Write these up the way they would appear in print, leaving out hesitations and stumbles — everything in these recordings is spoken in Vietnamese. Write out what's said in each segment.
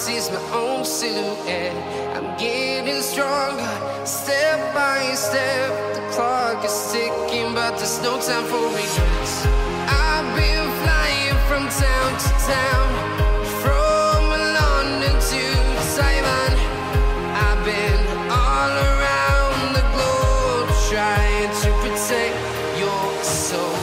sees my own silhouette. I'm getting stronger, step by step. The clock is ticking, but there's no time for regrets. I've been flying from town to town, from London to Taiwan. I've been all around the globe trying to protect your soul.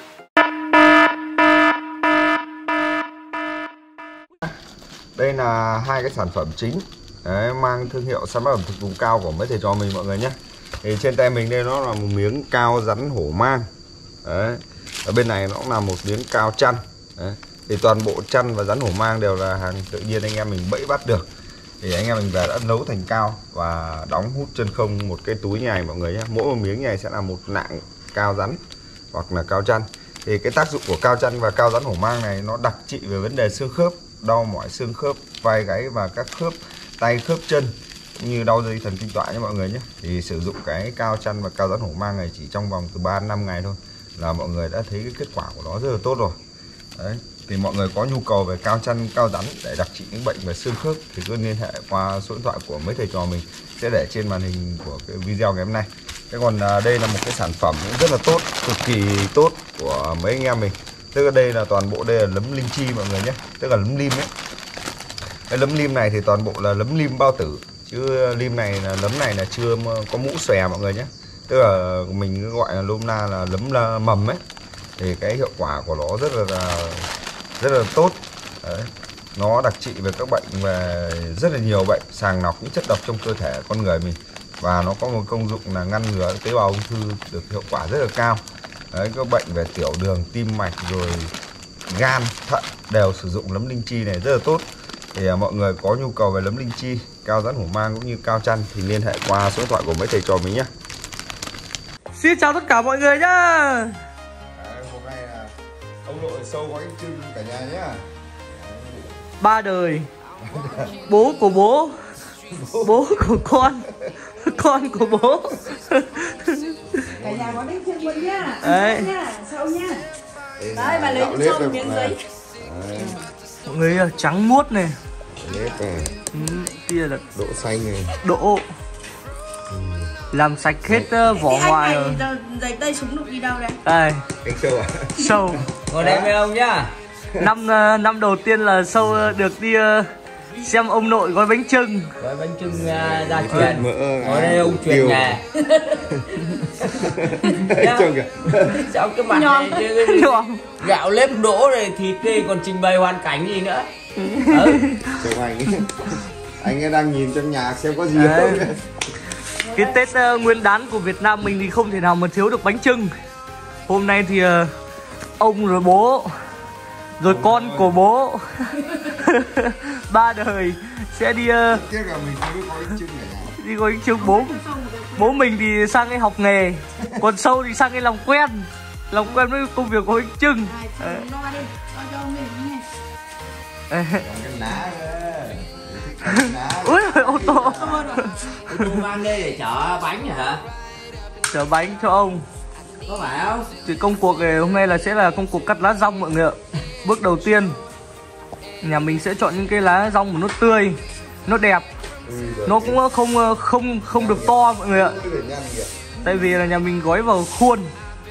Đây là hai cái sản phẩm chính đấy, mang thương hiệu sản phẩm thực vùng cao của mấy thầy trò mình mọi người nhé. Thì trên tay mình đây nó là một miếng cao rắn hổ mang đấy. Ở bên này nó cũng là một miếng cao chăn đấy. Thì toàn bộ chăn và rắn hổ mang đều là hàng tự nhiên anh em mình bẫy bắt được. Thì anh em mình về đã nấu thành cao và đóng hút chân không một cái túi như này mọi người nhé. Mỗi một miếng này sẽ là một nạng cao rắn hoặc là cao chăn. Thì cái tác dụng của cao chăn và cao rắn hổ mang này nó đặc trị về vấn đề xương khớp, đau mỏi xương khớp, vai gáy và các khớp tay khớp chân như đau dây thần kinh tọa nhé mọi người nhé. Thì sử dụng cái cao chăn và cao rắn hổ mang này chỉ trong vòng từ 3 đến 5 ngày thôi là mọi người đã thấy cái kết quả của nó rất là tốt rồi. Đấy, thì mọi người có nhu cầu về cao chăn, cao rắn để đặc trị những bệnh về xương khớp thì cứ liên hệ qua số điện thoại của mấy thầy trò mình sẽ để trên màn hình của cái video ngày hôm nay. Thế còn đây là một cái sản phẩm rất là tốt, cực kỳ tốt của mấy anh em mình. Tức là đây là toàn bộ đây là nấm linh chi mọi người nhé, tức là nấm lim ấy. Cái nấm lim này thì toàn bộ là nấm lim bao tử, chứ lim này là nấm này là chưa có mũ xòe mọi người nhé. Tức là mình gọi là nôm na là nấm mầm ấy. Thì cái hiệu quả của nó rất là tốt. Đấy. Nó đặc trị về các bệnh về rất là nhiều bệnh, sàng lọc những chất độc trong cơ thể con người mình. Và nó có một công dụng là ngăn ngừa tế bào ung thư được hiệu quả rất là cao. Đấy, các bệnh về tiểu đường, tim mạch rồi gan, thận đều sử dụng nấm linh chi này rất là tốt. Thì mọi người có nhu cầu về nấm linh chi, cao rắn hổ mang cũng như cao chăn thì liên hệ qua số điện thoại của mấy thầy trò mình nhé. Xin chào tất cả mọi người nhá. Hôm nay là ông nội sâu gói bánh chưng cả nhà nhá. Ba đời. Bố của bố, bố của con của bố. Cả nhà có bánh chưng luôn nhá. Đấy. Sâu nha. Đấy, bà lấy cho miếng giấy. Mọi người trắng muốt này. Nếp này. Kia là độ xanh này. Độ. Làm sạch hết vỏ ngoài rồi. Giấy tay súng được đi đâu đây? Đây. Cái sâu à? Sâu. Ngồi đây với ông nhá. Năm đầu tiên là Sâu được đi xem ông nội gói bánh chưng. Gói bánh chưng gia truyền. Ở đây ông truyền nghề. Trông kìa. Sao cái mặt này gạo lếp đỗ này thịt đây còn trình bày hoàn cảnh gì nữa. Trông anh ấy đang nhìn trong nhà xem có gì không. Cái Tết Nguyên đán của Việt Nam mình thì không thể nào mà thiếu được bánh chưng. Hôm nay thì ông rồi bố rồi con của bố ba đời sẽ đi đi gói bánh chưng. Bố mình thì sang cái học nghề, còn Sâu thì sang cái làm quen với công việc gói bánh chưng. Ui ô tô mang đây để chở bánh hả? Chở bánh cho ông. Có phải không? Thì công cuộc này hôm nay là sẽ là công cuộc cắt lá dong mọi người ạ. Bước đầu tiên nhà mình sẽ chọn những cái lá dong mà nó tươi, nó đẹp. Nó cũng không được to mọi người ạ. Tại vì là nhà mình gói vào khuôn.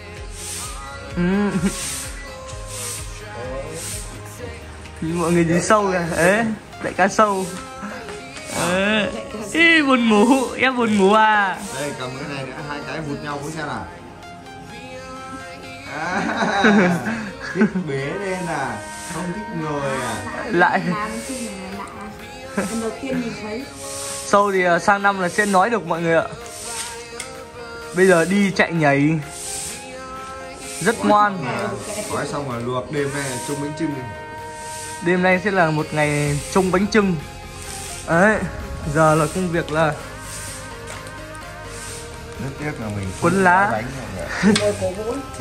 Mọi người nhìn Sâu kìa. Đấy, đại ca Sâu. Ý, buồn ngủ, em buồn ngủ à. Đây cầm cái này nữa, hai cái vụt nhau cũng xem nào. Thích bế lên à, không thích ngồi à. Lại lần đầu tiên nhìn thấy. Sâu thì sang năm là sẽ nói được mọi người ạ. Bây giờ đi chạy nhảy rất ngoan. Gói xong rồi luộc, đêm nay trông bánh chưng. Đêm nay sẽ là một ngày trông bánh chưng. Đấy, giờ là công việc là rất tiếc là mình quấn lá bánh chỉ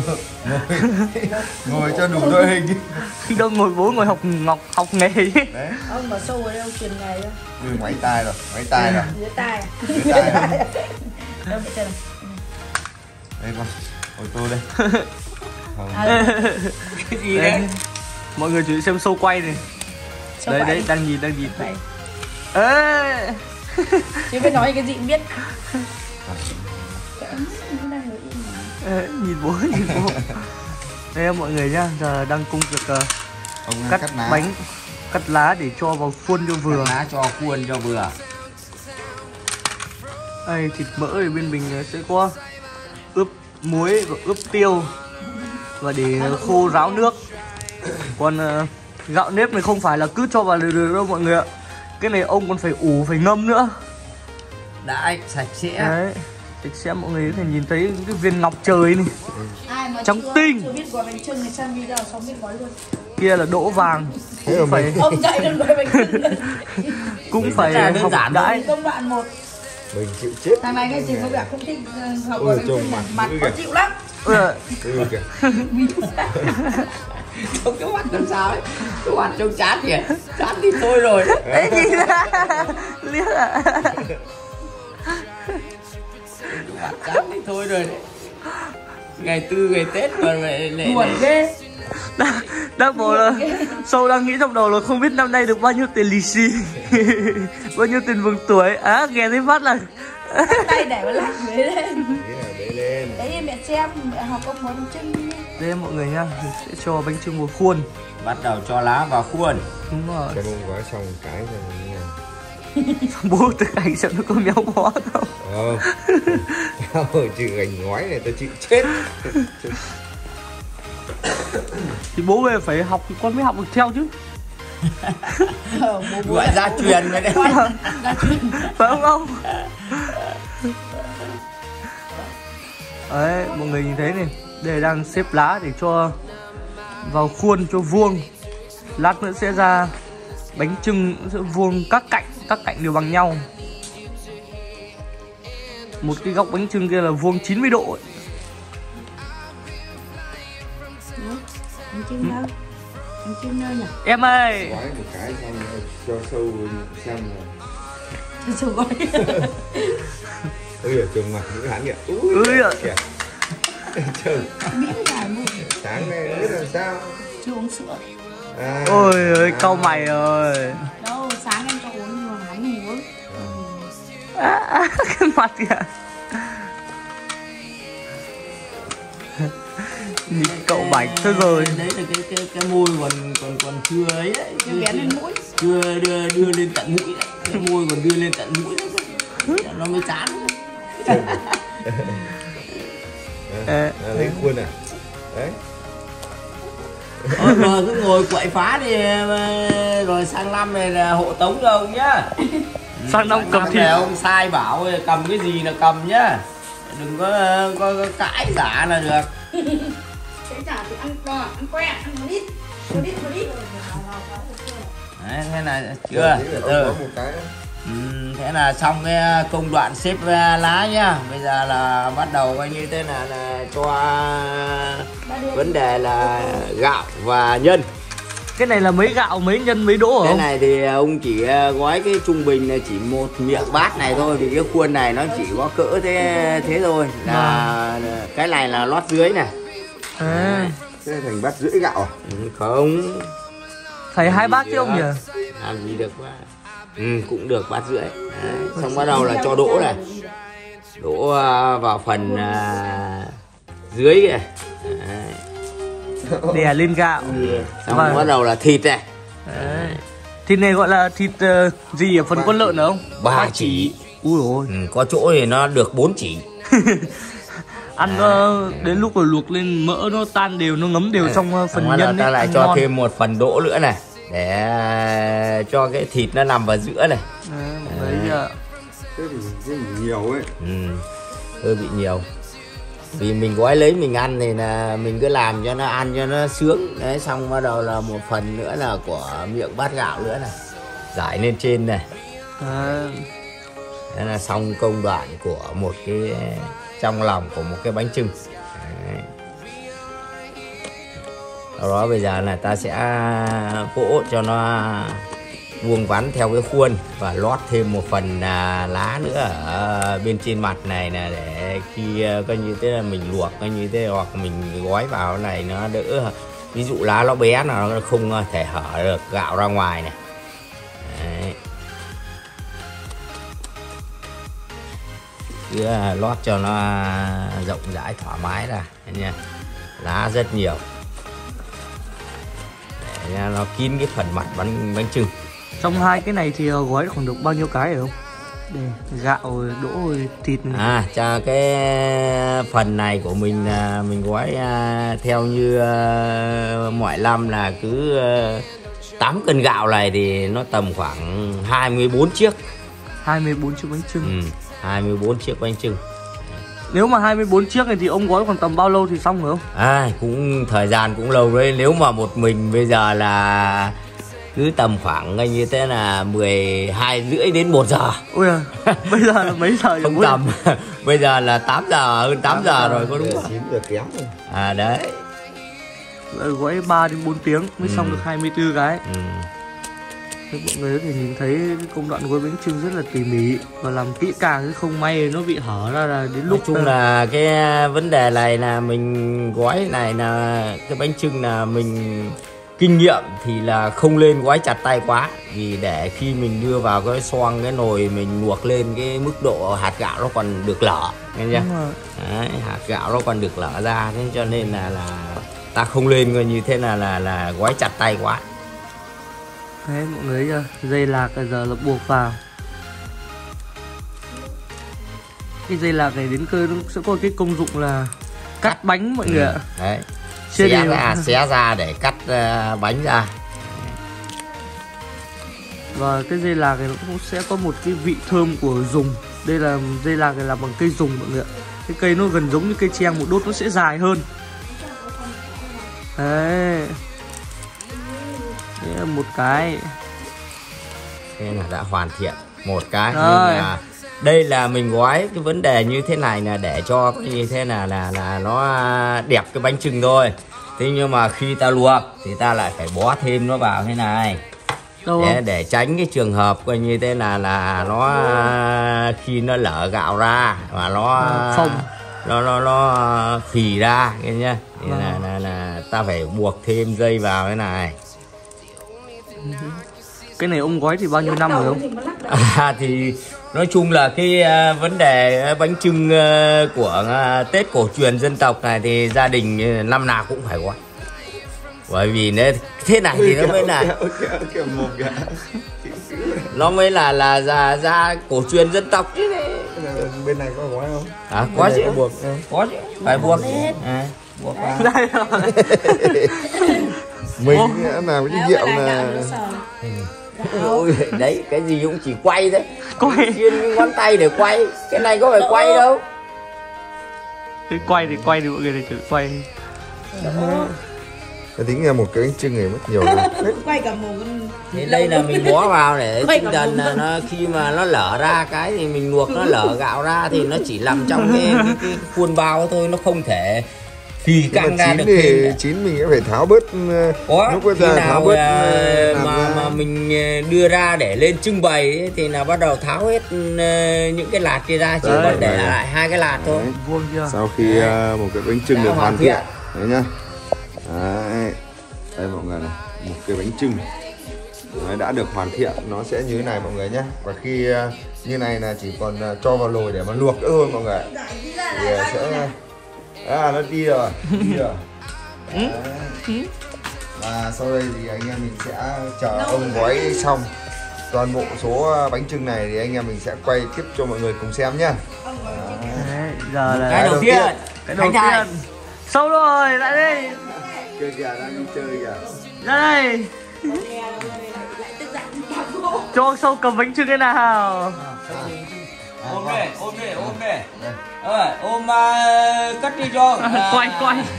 ngồi cho đủ đội hình. đâu ngồi bố ngồi học nghề. Đấy. Ông mà Sâu ở đây ông truyền nghề đó. Máy tay rồi, máy tay rồi. Dưới tay. Đâu phải chân. Đây con, ô tô đây. Cái gì đấy? Mọi người chú ý xem Sâu quay này. Đấy đấy, đang nhìn Vậy. ê. Chứ phải nói cái gì cũng biết. Nhìn bố. Đây mọi người nhá, giờ đang công việc cắt bánh, cắt lá để cho vào khuôn cho vừa. Cắt lá cho khuôn cho vừa. Đây thịt mỡ thì bên mình sẽ có ướp muối và ướp tiêu và để khô ráo nước. Còn gạo nếp này không phải là cứ cho vào được đâu mọi người ạ. Cái này ông còn phải ủ, phải ngâm nữa. Đã sạch sẽ. Đấy, sạch sẽ mọi người có thể nhìn thấy cái viên ngọc trời này. Ai mà trắng tinh. chưa biết gói bánh chưng thì xem video xong biết gói luôn. Kia là đỗ vàng. Cũng phải Ông dạy được gói bánh chưng. cũng phải đơn giản đãi. Công đoạn 1. Mình chịu chết. Thằng này cái gì có vẻ không thích học gói bánh chưng, mặt khó chịu lắm. Kìa. Trông cái mặt làm sao ấy. Cái mặt trông chán kìa. Chán thì thôi rồi đấy. Đấy nhìn ra. Liếc ạ. Cái mặt chán thì thôi rồi đấy. Ngày Tư ngày Tết mà lại Buồn ghê. Đang bảo là Sâu đang nghĩ trong đầu là không biết năm nay được bao nhiêu tiền lì xì. Bao nhiêu tiền mừng tuổi. Nghe thấy phát là Tay để vào lạnh bế lên. Bế lên. Đấy mẹ xem, mẹ học ông gói bánh chưng đi. đây mọi người nha, mình sẽ cho bánh chưng vào khuôn. bắt đầu cho lá vào khuôn. Đúng rồi. Cho bông gói xong cái cho mình nha. Bố thực hành xem nó có méo mó không. Chịu gành ngói này tao chịu chết. Thì bố về phải học thì con mới học được theo chứ. Gọi gia truyền rồi đấy. Phải không ông? Đấy mọi người nhìn thấy này, đây đang xếp lá để cho vào khuôn cho vuông. Lát nữa sẽ ra bánh chưng sẽ vuông các cạnh đều bằng nhau. Một cái góc bánh chưng kia là vuông 90 độ ấy. Bánh chưng đâu? Bánh chưng đâu nhỉ? Em ơi. Gói một cái xong cho Sâu xem rồi. Sâu gói. Ôi trông mặt nữ hán kìa. Ui ạ. Trời. Miễn giải mụn. Sáng nay biết làm sao? Chưa uống sữa. Ôi ơi cau mày ơi. Đâu, sáng em cho uống nhưng mà hắn uống. Cái mặt kìa. Nhìn cậu bảnh thôi rồi. Đấy là cái môi còn chưa ấy đấy. Chưa vén lên mũi. Chưa đưa lên tận mũi đấy. Cái môi còn đưa lên tận mũi đấy. Nó mới chán. Lấy khuôn à? Đấy. Rồi cứ ngồi quậy phá đi rồi sang năm này là hộ tống cho ông nhá. Sang năm cầm thịt. Ông sai bảo cầm cái gì là cầm nhá. Đừng có cãi giả là được. Cái giả thì ăn đỏ, ăn que, ăn một ít. Một ít. Đấy, thế là chưa? Từ từ. Thế là xong cái công đoạn xếp lá nhá. Bây giờ là bắt đầu coi như thế là cho vấn đề là gạo và nhân. Cái này là mấy gạo, mấy nhân, mấy đỗ hả Cái ông? này thì ông chỉ gói cái trung bình là chỉ một miệng bát này thôi. Vì cái khuôn này nó chỉ có cỡ thế thôi. Là cái này là lót dưới này. Thế thành bát rưỡi gạo à? Không. Phải 2 bát chứ ông nhỉ? Làm gì được quá. Cũng được bát rưỡi. Đấy. Xong bắt đầu là cho đỗ này. Đỗ vào phần dưới kìa. Đè lên gạo. Xong bắt đầu là thịt này. Đấy. Thịt này gọi là thịt gì ở phần con lợn hả ông? 3 chỉ. Ui dồi. Có chỗ thì nó được 4 chỉ. Ăn đến lúc rồi luộc lên mỡ nó tan đều, nó ngấm đều trong phần nhân ấy. Ta lại cho ngon. thêm một phần đỗ nữa này. Để cho cái thịt nó nằm vào giữa này. Thế thì nhiều ấy. Hơi bị nhiều. Vì mình gói lấy mình ăn thì là mình cứ làm cho nó ăn cho nó sướng. Đấy, xong bắt đầu là một phần nữa là của miệng bát gạo nữa này. Rải lên trên này. Thế là xong công đoạn của một cái trong lòng của một cái bánh chưng. Đấy. Sau đó bây giờ là ta sẽ vỗ cho nó vuông vắn theo cái khuôn và lót thêm một phần lá nữa ở bên trên mặt này là để khi coi như thế là mình luộc coi như thế hoặc mình gói vào này nó đỡ. Ví dụ lá nó bé nó không thể hở được gạo ra ngoài này. cứ lót cho nó rộng rãi thoải mái ra nha. Lá rất nhiều để nó kín cái phần mặt bánh chưng. Trong hai cái này thì gói khoảng được bao nhiêu cái phải không? Đây, gạo, đỗ, thịt. Cho cái phần này của mình là mình gói theo như mọi năm là cứ 8 cân gạo này thì nó tầm khoảng 24 chiếc. 24 chiếc bánh chưng. 24 chiếc bánh chưng. Nếu mà 24 chiếc này thì ông gói còn tầm bao lâu thì xong rồi không? Cũng thời gian cũng lâu đấy. Nếu mà một mình bây giờ là cứ tầm khoảng như thế là 12:30 đến 1 giờ. Ôi bây giờ là mấy giờ? Không tầm. Bây giờ là 8 giờ, hơn 8 giờ rồi, có đúng không? 9 giờ kém rồi. Đấy. Gói 3 đến 4 tiếng mới xong được 24 cái. Thế mọi người có thể nhìn thấy cái công đoạn gói bánh chưng rất là tỉ mỉ và làm kỹ càng, chứ không may nó bị hở ra là đến lúc. Nói chung là cái vấn đề này là mình gói này là cái bánh chưng là mình kinh nghiệm thì là không lên gói chặt tay quá, vì để khi mình đưa vào cái xoong cái nồi mình luộc lên cái mức độ hạt gạo nó còn được lở, nghe chưa? Đấy, hạt gạo nó còn được lở ra, thế cho nên là ta không lên coi như thế là gói chặt tay quá. Đấy mọi người chưa? Dây lạc giờ là buộc vào. Cái dây lạc này đến cơ nó sẽ có cái công dụng là cắt bánh mọi người ạ. Đấy. Xé ra để cắt bánh ra. Và cái dây lạc này nó cũng sẽ có một cái vị thơm của dùng. Đây là dây lạc này làm bằng cây dùng mọi người ạ. Cái cây nó gần giống như cây treng, một đốt nó sẽ dài hơn. Đấy. Đây là một cái. Thế là đã hoàn thiện một cái. Nhưng mà đây là mình gói cái vấn đề như thế này là để cho như thế là nó đẹp cái bánh chưng thôi. Thế nhưng mà khi ta luộc thì ta lại phải bó thêm nó vào thế này. Để tránh cái trường hợp coi như thế là nó khi nó lở gạo ra và nó phì ra, nghe nhá. Thì là ta phải buộc thêm dây vào thế này. Cái này ông gói thì bao nhiêu năm rồi không? Thì nói chung là cái vấn đề bánh chưng của Tết cổ truyền dân tộc này thì gia đình năm nào cũng phải gói. Bởi vì thế này thì nó mới là nó mới là ra cổ truyền dân tộc chứ này. Bên này có gói không? Có chứ, buộc. Có chứ, phải buộc. Buộc vào. Mình làm cái rượu là ôi, đấy cái gì cũng chỉ quay đấy, quay chuyên ngón tay để quay, cái này có phải quay đâu. Thế quay thì mọi người để thử quay. tính ra một cái bánh chưng này mất nhiều lắm. Quay cả mồm. Thế đây là mình bó vào để tinh thần là nó khi mà nó lở ra cái thì mình luộc nó lở gạo ra thì nó chỉ nằm trong cái khuôn bao thôi, nó không thể phì căng ra được. Thì chín mình sẽ phải tháo bớt. Lúc bây giờ tháo bớt mà mình đưa ra để lên trưng bày ấy, thì là bắt đầu tháo hết những cái lạt kia ra, chỉ còn để lại 2 cái lạt thôi. Sau khi một cái bánh chưng được hoàn thiện đấy nhá. Đấy. Đây mọi người này, một cái bánh chưng đã được hoàn thiện nó sẽ như thế này mọi người nhé. Và khi như này là chỉ còn cho vào nồi để mà luộc nữa thôi mọi người. Thì sẽ nó đi rồi. Và sau đây thì anh em mình sẽ chờ ông gói xong toàn bộ số bánh chưng này, thì anh em mình sẽ quay tiếp cho mọi người cùng xem nhá. Giờ là cái đầu tiên, cái đầu tiên sâu rồi, lại đây. Kìa kìa, đang đi chơi kìa. Ra đây. Cho ông Sâu cầm bánh chưng thế nào. Ôm đi. Ôm cắt đi cho. Quay.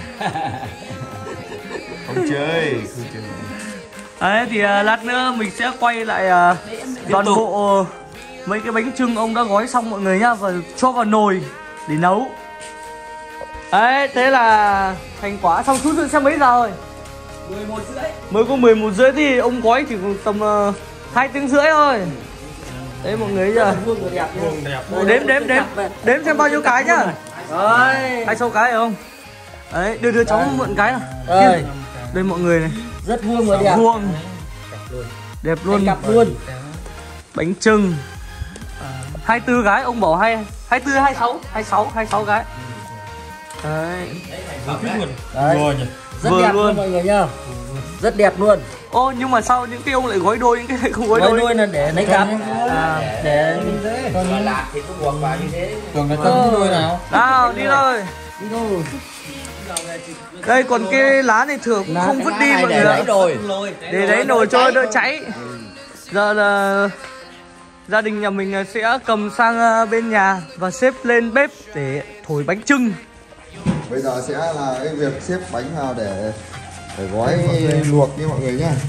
Không chơi. Đấy thì lát nữa mình sẽ quay lại toàn bộ mấy cái bánh chưng ông đã gói xong mọi người nhá, và cho vào nồi để nấu. Đấy, thế là thành quả xong. Chút nữa xem mấy giờ rồi? 11:30. Mới có 11:30 thì ông gói chỉ tầm 2 tiếng rưỡi thôi. Đấy mọi người giờ. Đếm xem bao nhiêu cái nhá. Đấy, 26 cái phải không? Đấy, đưa cháu mượn cái nào. Đây mọi người này. Rất vuông và đẹp. Vuông. Đẹp luôn. Cặp luôn. Bánh chưng 24 cái, ông bảo 24, 26 cái. Đấy. Đấy. Rất Vừa đẹp luôn. luôn mọi người nhá. Rất đẹp luôn. Ô nhưng mà sao những cái ông lại gói đôi, những cái này không gói đôi? Đôi là để lấy cặp. Để Còn lạc thì cũng buộc vào như thế. còn cái tấm đôi nào? Nào đi thôi. Đây còn cái lá này thường cũng không vứt đi mọi người để ạ. đấy rồi. Để đấy nồi cho đỡ cháy. Giờ là gia đình nhà mình sẽ cầm sang bên nhà và xếp lên bếp để thổi bánh chưng. Bây giờ sẽ là cái việc xếp bánh vào để gói luộc nha mọi người nhá.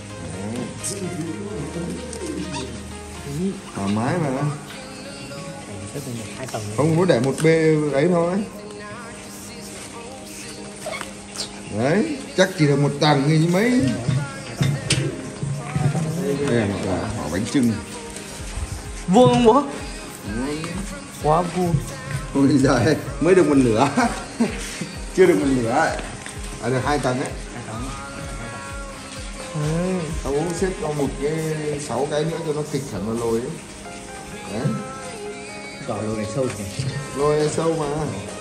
Thoải mái mà. Không có để một bê ấy thôi. Đấy, chắc chỉ được một tầng như mấy. Đây là quả bánh chưng. Vuông không bố? Quá vuông. Ôi giời, mới được một nửa. Chưa được một nửa. Được 2 tầng ấy. Tao uống xếp cho một cái 6 cái nữa cho nó kịch hẳn vào lồi ấy. Đấy. Tỏ lồi này sâu kìa. Lồi này sâu mà.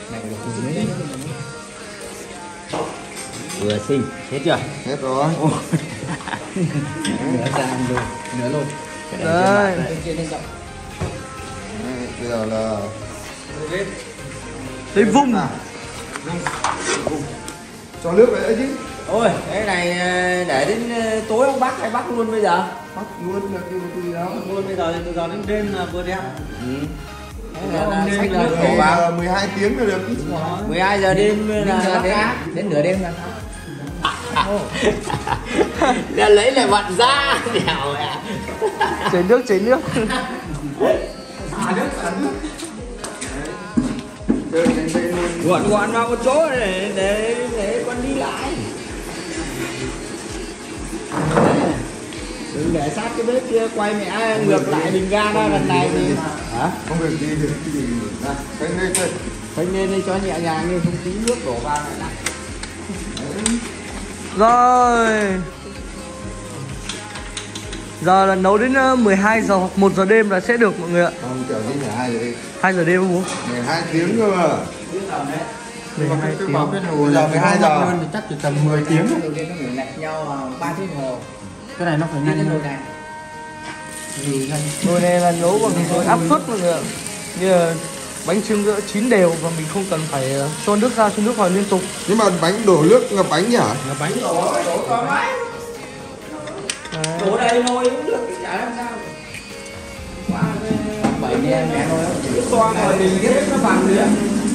Vừa xinh, hết chưa? Hết rồi. Nửa ra rồi, nửa luôn. Đây. Bây giờ là Đây vung. cho nước vào đấy chứ. Ôi, cái này để đến tối ông bắt hay bắt luôn bây giờ? Bắt luôn là cái gì đó. Luôn bây giờ từ giờ đến đêm là vừa đẹp. Sách nước đổ Thì vào. 12 tiếng là được. 12 giờ đêm là đến nửa đêm là là lấy lại vặn ra đèo ạ. Chảy nước. Gọn vào một chỗ để con đi lại. Đừng để sát cái bếp kia quay mẹ ngược lại bình ga ra lần này thì hả? Không được gì được cái gì. Phải nên đi cho nhẹ nhàng đi, không tí nước đổ vào lại nặng. Rồi. Giờ là nấu đến 12 giờ hoặc 1 giờ đêm là sẽ được mọi người ạ. Không kiểu gì 12 giờ đi. 2 giờ đêm không bố? 12 tiếng cơ mà. 12 tiếng. Giờ 12 giờ. Thì chắc chỉ tầm 10 tiếng. Đầu tiên nó phải lạch nhau 3 tiếng hồ. Cái này nó phải nhanh hơn. Nồi này là nấu bằng nồi áp suất mọi người ạ. Như là bánh chưng chín đều và mình không cần phải cho nước ra cho nước vào liên tục. Nhưng mà bánh đổ nước ngập bánh nhỉ? Ngập bánh đổ to quá. Đổ đây thôi cũng được thì chả làm sao. Quá bảy đen mẹ thôi. Cái toan rồi mình biết nó bằng nữa.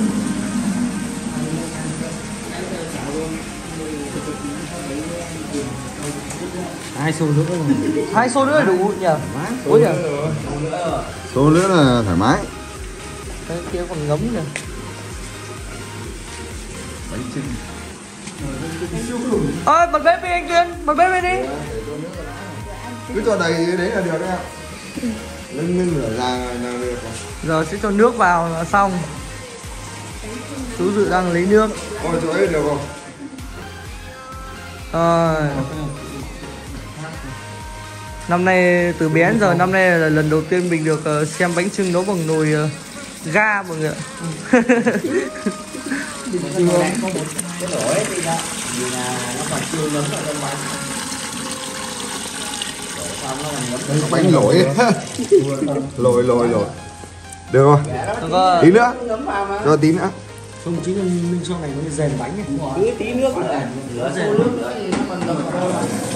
Hai xô nữa rồi. 2 xô nữa là đủ nhỉ? Ôi nhỉ? Số nữa là thoải mái. Cái kia còn ngấm kìa. Bánh chưng. Ơi bật bếp đi anh Tuyên, bật bếp lên đi. Cứ cho đầy đấy là được đấy ạ. Lưng lửa ra là được. Giờ sẽ cho nước vào là xong. Chú Dự đang lấy nước. Ôi chỗ ấy được không? Năm nay từ bé đến giờ năm nay là lần đầu tiên mình được xem bánh chưng nấu bằng nồi ga mọi người ạ. Cái lỗ ấy thì là nó còn chưa ngấm vào trong bánh. Đổ xong nó còn ngấm. Có bánh lỗi. Lồi. Được không? Tí nữa. Cho tí nữa. Không chứ mình sau này nó rèn bánh này. Cứ tí nước nữa. Rửa rèn nước nữa thì nó còn ngấm vào.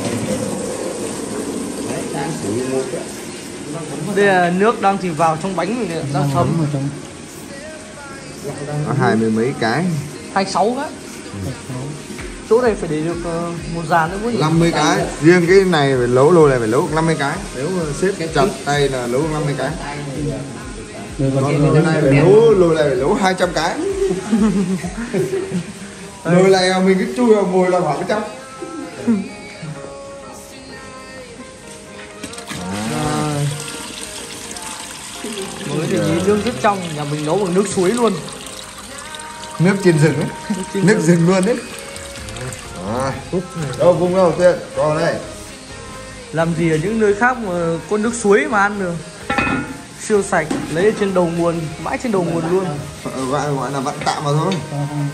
Đấy, đang sử dụng một cái. Đây là nước đang thì vào trong bánh mình này, đang thấm. Có 20 mấy cái. 26 cái. Chỗ này phải để được một dàn nữa quá nhỉ? 50 cái. Riêng cái này phải nấu lồi này phải nấu 50 cái. Nếu xếp chặt tay là nấu 50 cái. Còn lồi này phải nấu 200 cái. Lồi này mình cứ chui vào ngồi là khoảng 100. Mới thì nhìn nước rất trong, nhà mình nấu bằng nước suối luôn. Nước trên rừng ấy. Nước rừng luôn đấy. Đâu vùng đâu Tuyên, còn đây. Làm gì ở những nơi khác mà có nước suối mà ăn được. siêu sạch, lấy ở trên đầu nguồn, mãi trên đầu nguồn luôn. Gọi là vặn tạm vào thôi.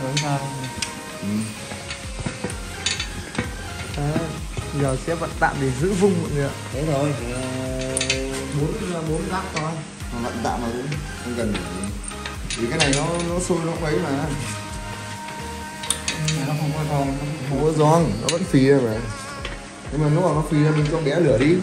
Đấy, giờ sẽ vặn tạm để giữ vung mọi người ạ. Thế rồi, 4 góc thôi. Vặn tạm vào thôi, không cần. Vì cái này nó sôi nó ấy mà. Nó không có giòn, không có giòn, nó vẫn phì ra mà. Nhưng mà lúc mà nó phì ra mình cho bé lửa đi.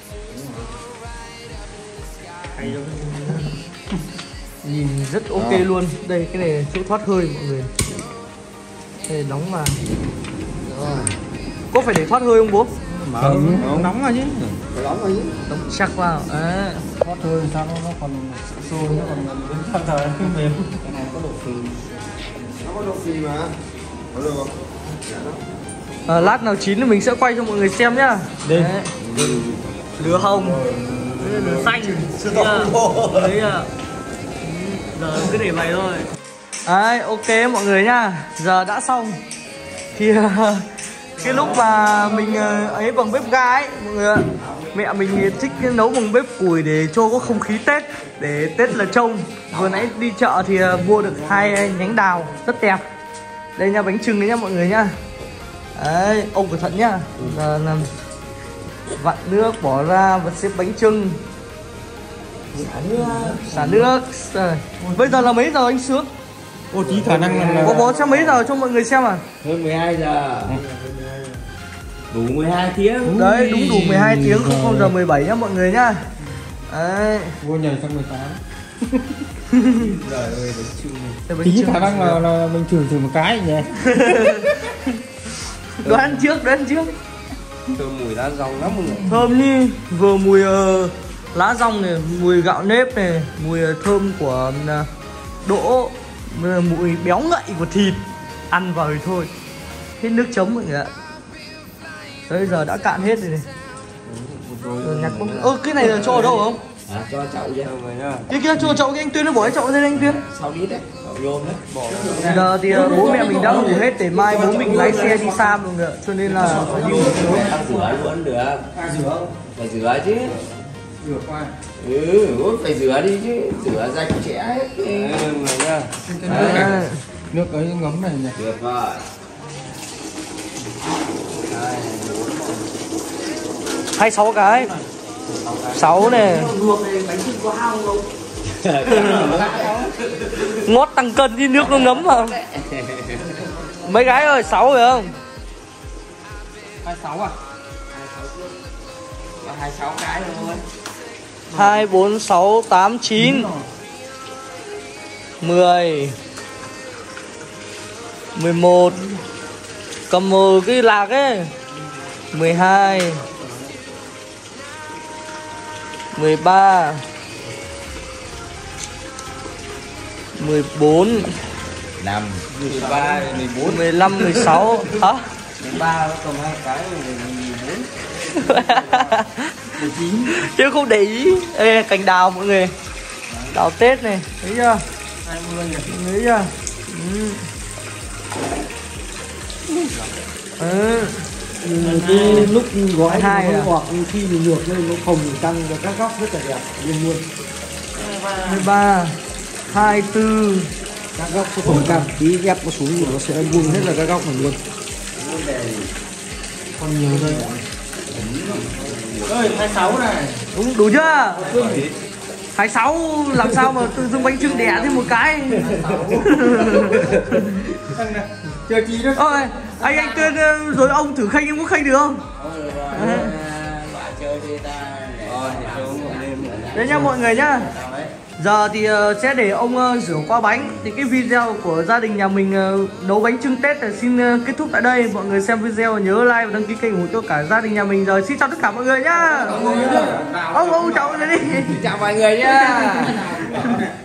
Nhìn rất ok luôn. Đây cái này chỗ thoát hơi mọi người. Đây đóng vào. Rồi. Có phải để thoát hơi không bố? Không. Nóng vào chứ. Phải đóng vào chứ. Đóng chắc vào. À. Thoát hơi sao nó còn sôi, nó còn đến thang thời cái mềm. Cái này có độ phì. Nó có độ phì mà. Có được không? Lát nào chín thì mình sẽ quay cho mọi người xem nhá. Đây. Lửa hồng, lửa xanh, đấy à. Giờ cứ để vậy thôi. Đấy, ok mọi người nhá. Giờ đã xong. Thì cái lúc mà mình ấy bằng bếp ga ấy mọi người ạ, mẹ mình thích nấu bằng bếp củi để cho có không khí Tết, để Tết là trông. Vừa nãy đi chợ thì mua được 2 nhánh đào rất đẹp. Đây nha, bánh chưng đấy nha mọi người nhá. Đấy, ông cẩn thận nhá. Giờ làm vặn nước bỏ ra và xếp bánh chưng. Xả nước. Bây giờ là mấy giờ anh Sướng? Ô chí khả năng là Bố xem mấy giờ cho mọi người xem à? Hơn 12 giờ. Đủ 12 tiếng. Đấy, đúng đủ 12 tiếng, không giờ 17 nhá mọi người nhá. Đấy. vô nhảy sang 18. Trời ơi, bánh chưng. Chí khả năng là mình thử một cái nhỉ. Đoán trước. Thơm mùi lá rong lắm mọi người. Thơm như vừa mùi lá rong này, mùi gạo nếp này, mùi thơm của đỗ, mùi béo ngậy của thịt. Ăn vào thì thôi. Hết nước chấm mọi người ạ. Đấy, giờ đã cạn hết rồi này. Nhặt không? Cái này là cho ở đâu không? Cho chậu ra rồi nhá. Kia cho chậu, cái anh Tuyên nó bỏ cái chậu ra đây anh Tuyên. 6 lít đấy, chậu nhôm đấy. Bỏ. Giờ thì bố mẹ mình đã ngủ hết để mai bố mình lái xe đi xa mọi người ạ. Cho nên là phải đi ngủ sớm. Rửa luôn được. Rửa. Phải rửa chứ. Rửa qua. Phải rửa đi chứ. Rửa rạch chẽ hết. Người nha. Nước ấy ngấm này nhỉ. Được rồi. 26 cái. 6 này. Ngót tăng cân đi, nước nó ngấm vào. Mấy gái ơi, 6 rồi không? 26 à? 26 cái thôi. 2, 4, 6, 8, 9 10 11. Cầm cái lạc ấy. 12 13 14 5 13 14 15 16 hả? 13 nó cầm 2 cái 14 chứ không để ý. Ê, cành đào mọi người, đào Tết này, thấy chưa? 20 nhỉ. Thấy chưa? Cái lúc gói hai nó à? ngọt, khi mình luộc lên nó phồng căng và các góc rất là đẹp luôn. 13 24 Các góc có phồng căng, tí ghép nó xuống thì nó sẽ vuông hết là các góc này luôn. Còn nhiều thôi. Ơi 26 này. đúng đủ chưa? 26 làm sao mà tự dưng bánh chưng đẻ thêm một cái. Chờ chị đó. Ôi, anh Tuyên rồi ông thử khênh, em có khênh được không? Đấy nha mọi người nhá. Giờ thì sẽ để ông rửa qua bánh. Thì cái video của gia đình nhà mình nấu bánh chưng Tết là xin kết thúc tại đây. Mọi người xem video nhớ like và đăng ký kênh ủng hộ cho cả gia đình nhà mình. Rồi xin chào tất cả mọi người nhá. Ông chào mọi người đi. Chào mọi người nhá.